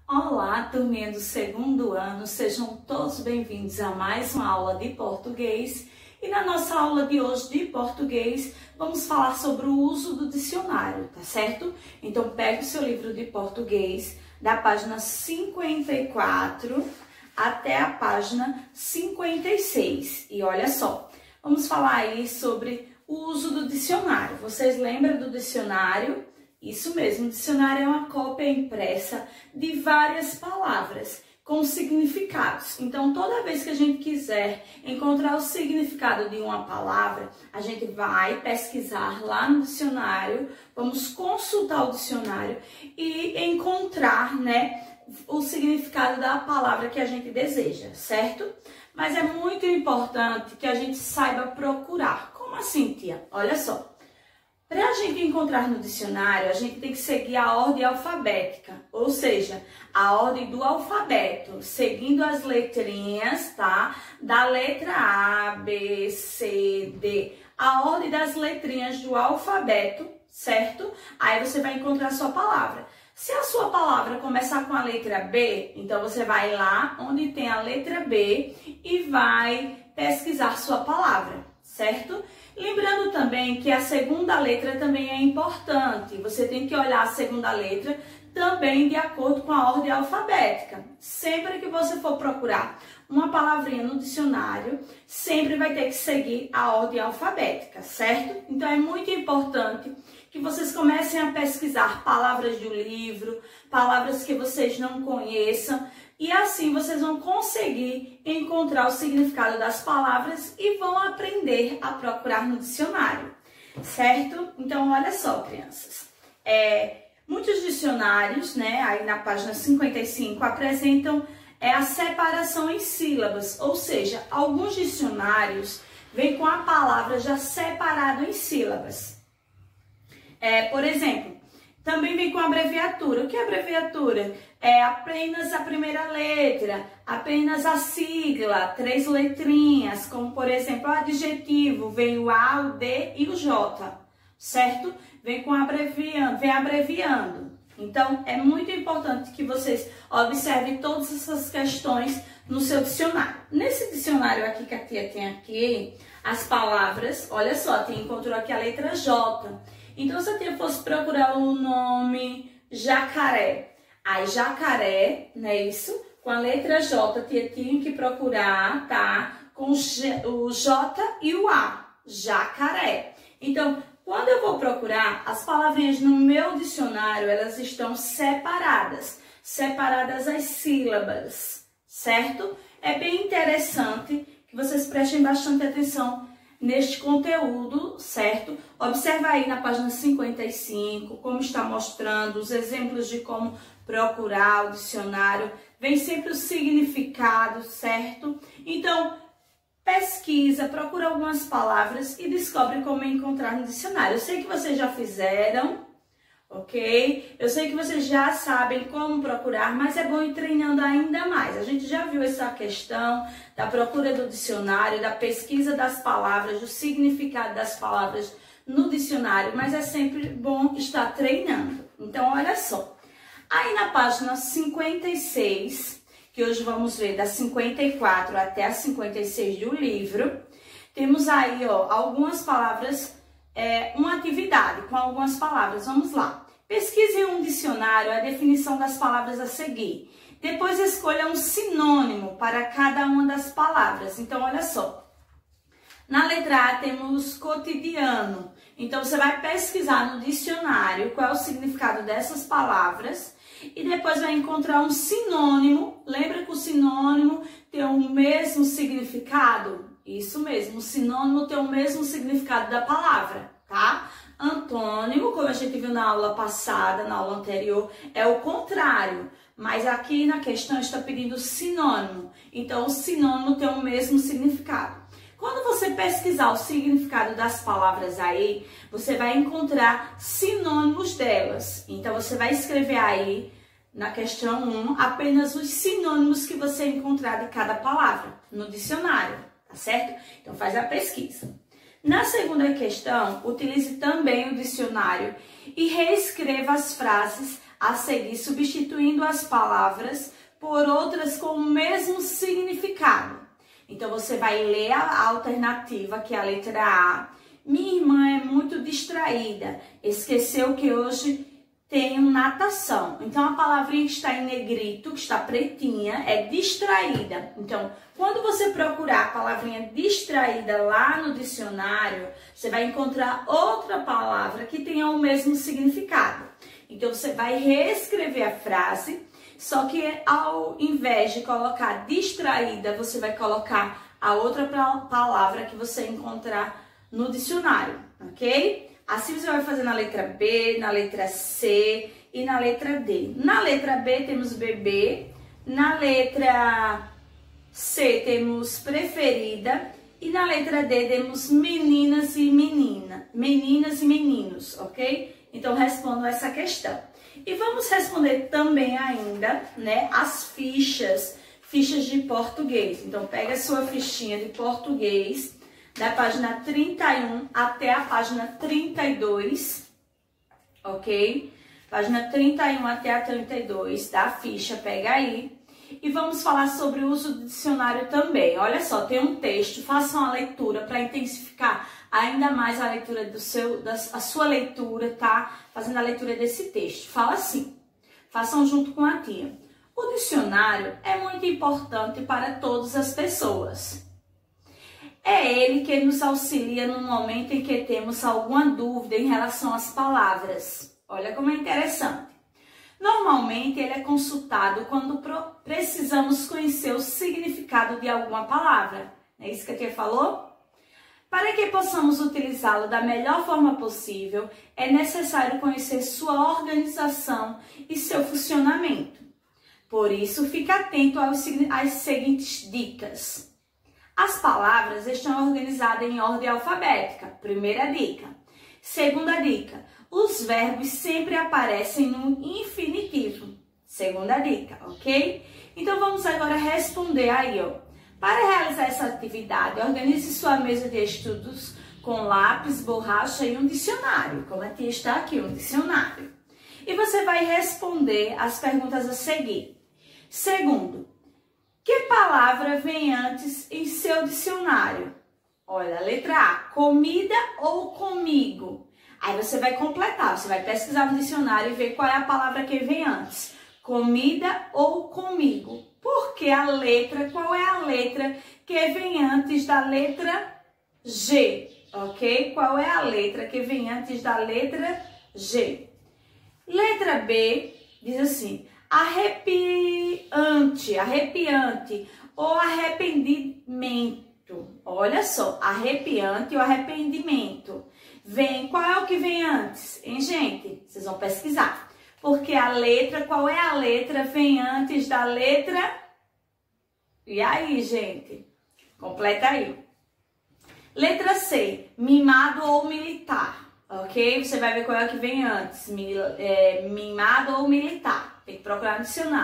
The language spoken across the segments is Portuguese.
Olá, turminha do segundo ano, sejam todos bem-vindos a mais uma aula de português. E na nossa aula de hoje de português, vamos falar sobre o uso do dicionário, tá certo? Então, pegue o seu livro de português, da página 54 até a página 56. E olha só, vamos falar aí sobre o uso do dicionário. Vocês lembram do dicionário? Isso mesmo, o dicionário é uma cópia impressa de várias palavras com significados. Então, toda vez que a gente quiser encontrar o significado de uma palavra, a gente vai pesquisar lá no dicionário, vamos consultar o dicionário e encontrar, o significado da palavra que a gente deseja, certo? Mas é muito importante que a gente saiba procurar. Como assim, tia? Olha só. Para a gente encontrar no dicionário, a gente tem que seguir a ordem alfabética, ou seja, a ordem do alfabeto, seguindo as letrinhas, tá? Da letra A, B, C, D, a ordem das letrinhas do alfabeto, certo? Aí você vai encontrar a sua palavra. Se a sua palavra começar com a letra B, então você vai lá onde tem a letra B e vai pesquisar sua palavra, certo? Lembrando também que a segunda letra também é importante. Você tem que olhar a segunda letra também de acordo com a ordem alfabética. Sempre que você for procurar uma palavrinha no dicionário, sempre vai ter que seguir a ordem alfabética, certo? Então é muito importante que vocês comecem a pesquisar palavras do livro, palavras que vocês não conheçam, e assim vocês vão conseguir encontrar o significado das palavras e vão aprender a procurar no dicionário, certo? Então, olha só, crianças. Muitos dicionários, aí na página 55, apresentam a separação em sílabas, ou seja, alguns dicionários vêm com a palavra já separada em sílabas. Por exemplo, também vem com abreviatura. O que é abreviatura? É apenas a primeira letra, apenas a sigla, 3 letrinhas, como por exemplo o adjetivo, vem o A, o D e o J, certo? Vem abreviando. Então, é muito importante que vocês observem todas essas questões no seu dicionário. Nesse dicionário aqui que a tia tem aqui, as palavras, olha só, a tia encontrou aqui a letra J. Então, se a tia fosse procurar o nome jacaré, aí jacaré, não é isso? Com a letra J, a tia tinha que procurar, tá? Com o J e o A, jacaré. Então, quando eu vou procurar, as palavrinhas no meu dicionário, elas estão separadas as sílabas, certo? É bem interessante que vocês prestem bastante atenção neste conteúdo, certo? Observa aí na página 55, como está mostrando os exemplos de como procurar o dicionário. Vem sempre o significado, certo? Então, pesquisa, procura algumas palavras e descobre como encontrar no dicionário. Eu sei que vocês já fizeram, ok? Eu sei que vocês já sabem como procurar, mas é bom ir treinando ainda mais. A gente já viu essa questão da procura do dicionário, da pesquisa das palavras, do significado das palavras no dicionário, mas é sempre bom estar treinando. Então, olha só. Aí na página 56, que hoje vamos ver da 54 até a 56 do livro, temos aí, algumas palavras, uma atividade com algumas palavras. Vamos lá. Pesquise em um dicionário a definição das palavras a seguir. Depois escolha um sinônimo para cada uma das palavras. Então, olha só. Na letra A temos cotidiano. Então, você vai pesquisar no dicionário qual é o significado dessas palavras e depois vai encontrar um sinônimo. Lembra que o sinônimo tem o mesmo significado? Isso mesmo, o sinônimo tem o mesmo significado da palavra, tá? Antônimo, como a gente viu na aula passada, na aula anterior, é o contrário. Mas aqui na questão está pedindo sinônimo. Então, o sinônimo tem o mesmo significado. Quando você pesquisar o significado das palavras aí, você vai encontrar sinônimos delas. Então, você vai escrever aí, na questão 1, apenas os sinônimos que você encontrar de cada palavra no dicionário, tá certo? Então, faz a pesquisa. Na segunda questão, utilize também o dicionário e reescreva as frases a seguir, substituindo as palavras por outras com o mesmo significado. Então, você vai ler a alternativa, que é a letra A. Minha irmã é muito distraída. Esqueceu que hoje tem natação. Então, a palavrinha que está em negrito, que está pretinha, é distraída. Então, quando você procurar a palavrinha distraída lá no dicionário, você vai encontrar outra palavra que tenha o mesmo significado. Então, você vai reescrever a frase, só que ao invés de colocar distraída, você vai colocar a outra palavra que você encontrar no dicionário, ok? Assim você vai fazer na letra B, na letra C e na letra D. Na letra B temos bebê, na letra C temos preferida e na letra D temos meninas e meninos, ok? Então respondo essa questão. E vamos responder também ainda, né, as fichas de português. Então pega a sua fichinha de português da página 31 até a página 32, ok? Página 31 até a 32 da ficha, pega aí. E vamos falar sobre o uso do dicionário também. Olha só, tem um texto, façam a leitura para intensificar ainda mais a leitura a sua leitura, tá? Fazendo a leitura desse texto. Fala assim, façam junto com a tia. O dicionário é muito importante para todas as pessoas. É ele que nos auxilia no momento em que temos alguma dúvida em relação às palavras. Olha como é interessante. Normalmente, ele é consultado quando precisamos conhecer o significado de alguma palavra. Não é isso que a tia falou? Para que possamos utilizá-lo da melhor forma possível, é necessário conhecer sua organização e seu funcionamento. Por isso, fique atento às seguintes dicas. As palavras estão organizadas em ordem alfabética. Primeira dica. Segunda dica. Os verbos sempre aparecem no infinitivo. Segunda dica, ok? Então, vamos agora responder aí, ó. Para realizar essa atividade, organize sua mesa de estudos com lápis, borracha e um dicionário. Como a tia está aqui, um dicionário. E você vai responder as perguntas a seguir. Segundo, que palavra vem antes em seu dicionário? Olha, letra A, comida ou comigo? Aí você vai completar, você vai pesquisar no dicionário e ver qual é a palavra que vem antes. Comida ou comigo? Porque qual é a letra que vem antes da letra G? Ok? Qual é a letra que vem antes da letra G? Letra B diz assim, arrepiante ou arrependimento. Olha só, arrepiante ou arrependimento. Qual é o que vem antes? Hein, gente? Vocês vão pesquisar. Porque qual é a letra vem antes da letra? E aí, gente? Completa aí. Letra C, mimado ou militar. Ok? Você vai ver qual é o que vem antes. Mimado ou militar. Tem que procurar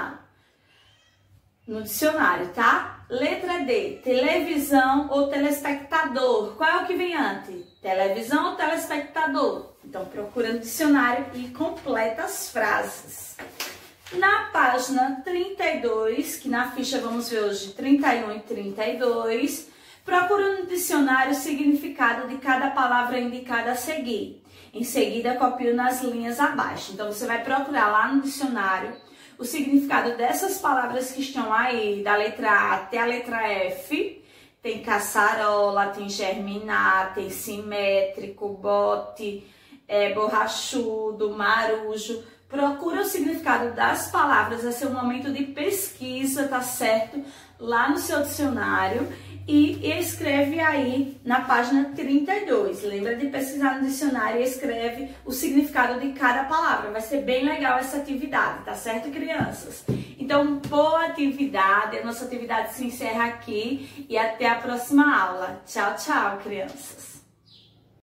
no dicionário, tá? Letra D, televisão ou telespectador. Qual é o que vem antes? Televisão ou telespectador? Então, procura no dicionário e completa as frases. Na página 32, que na ficha vamos ver hoje 31 e 32, procura no dicionário o significado de cada palavra indicada a seguir. Em seguida, copio nas linhas abaixo. Então, você vai procurar lá no dicionário o significado dessas palavras que estão aí, da letra A até a letra F. Tem caçarola, tem germinar, tem simétrico, bote, borrachudo, marujo. Procura o significado das palavras, vai ser um momento de pesquisa, tá certo? Lá no seu dicionário e escreve aí na página 32. Lembra de pesquisar no dicionário e escreve o significado de cada palavra. Vai ser bem legal essa atividade, tá certo, crianças? Então, boa atividade. A nossa atividade se encerra aqui e até a próxima aula. Tchau, tchau, crianças.